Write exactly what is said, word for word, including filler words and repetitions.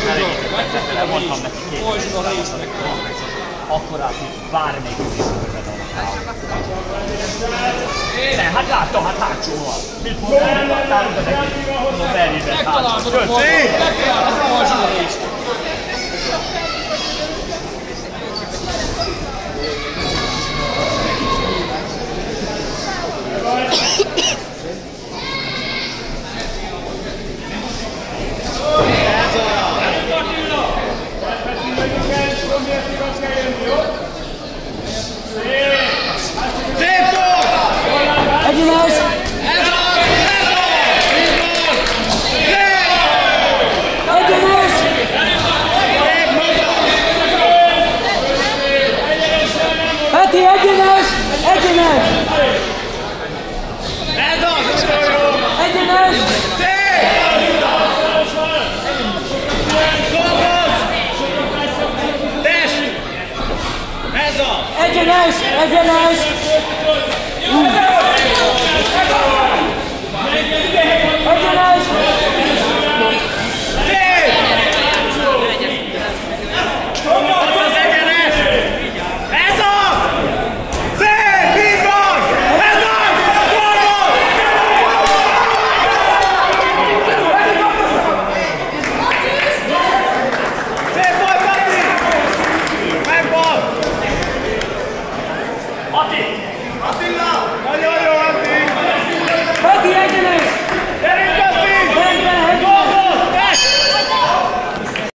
Elég, mondtam neki két. Akkor át, hogy bármelyik visszaköved alatt. Ne, hát láttam, hát hátsóval. Mit mondtam, hogy láttál, de neki mondom, elvédett hátsó. Megtaláltad a bal, megtaláltad a bal zsúrést. Egyenes! Egyenes! Peti, egyenes! Egyenes! Egyenes! Egyenes! Egyenes! Egyenes!